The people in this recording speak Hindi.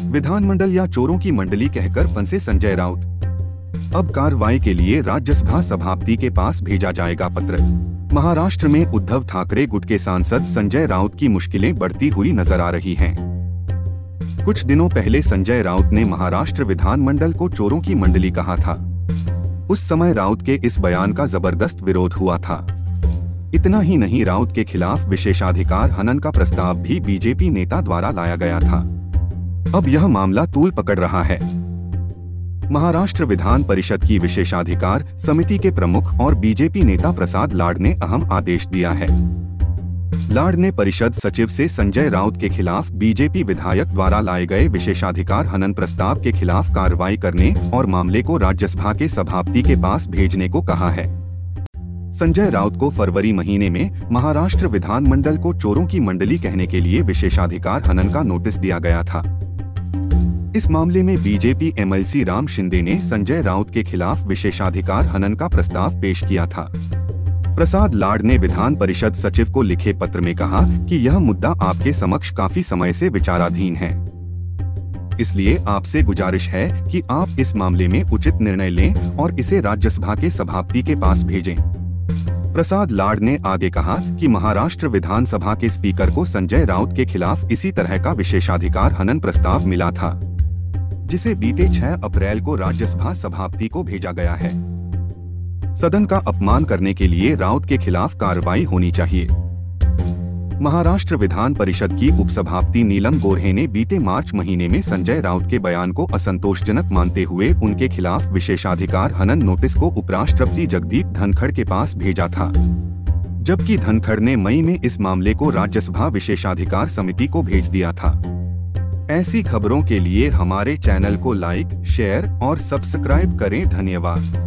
विधानमंडल या चोरों की मंडली कहकर फंसे संजय राउत। अब कार्रवाई के लिए राज्यसभा सभापति के पास भेजा जाएगा पत्र। महाराष्ट्र में उद्धव ठाकरे गुट के सांसद संजय राउत की मुश्किलें बढ़ती हुई नजर आ रही हैं। कुछ दिनों पहले संजय राउत ने महाराष्ट्र विधानमंडल को चोरों की मंडली कहा था। उस समय राउत के इस बयान का जबरदस्त विरोध हुआ था। इतना ही नहीं, राउत के खिलाफ विशेषाधिकार हनन का प्रस्ताव भी बीजेपी नेता द्वारा लाया गया था। अब यह मामला तूल पकड़ रहा है। महाराष्ट्र विधान परिषद की विशेषाधिकार समिति के प्रमुख और बीजेपी नेता प्रसाद लाड ने अहम आदेश दिया है। लाड ने परिषद सचिव से संजय राउत के खिलाफ बीजेपी विधायक द्वारा लाए गए विशेषाधिकार हनन प्रस्ताव के खिलाफ कार्रवाई करने और मामले को राज्यसभा के सभापति के पास भेजने को कहा है। संजय राउत को फरवरी महीने में महाराष्ट्र विधानमंडल को चोरों की मंडली कहने के लिए विशेषाधिकार हनन का नोटिस दिया गया था। इस मामले में बीजेपी एमएलसी राम शिंदे ने संजय राउत के खिलाफ विशेषाधिकार हनन का प्रस्ताव पेश किया था। प्रसाद लाड ने विधान परिषद सचिव को लिखे पत्र में कहा कि यह मुद्दा आपके समक्ष काफी समय से विचाराधीन है, इसलिए आपसे गुजारिश है कि आप इस मामले में उचित निर्णय लें और इसे राज्यसभा के सभापति के पास भेजें। प्रसाद लाड ने आगे कहा कि महाराष्ट्र विधानसभा के स्पीकर को संजय राउत के खिलाफ इसी तरह का विशेषाधिकार हनन प्रस्ताव मिला था, जिसे बीते 6 अप्रैल को राज्यसभा सभापति को भेजा गया है। सदन का अपमान करने के लिए राउत के खिलाफ कार्रवाई होनी चाहिए। महाराष्ट्र विधान परिषद की उपसभापति नीलम गोर्हे ने बीते मार्च महीने में संजय राउत के बयान को असंतोषजनक मानते हुए उनके खिलाफ विशेषाधिकार हनन नोटिस को उपराष्ट्रपति जगदीप धनखड़ के पास भेजा था, जबकि धनखड़ ने मई में इस मामले को राज्यसभा विशेषाधिकार समिति को भेज दिया था। ऐसी खबरों के लिए हमारे चैनल को लाइक, शेयर और सब्सक्राइब करें। धन्यवाद।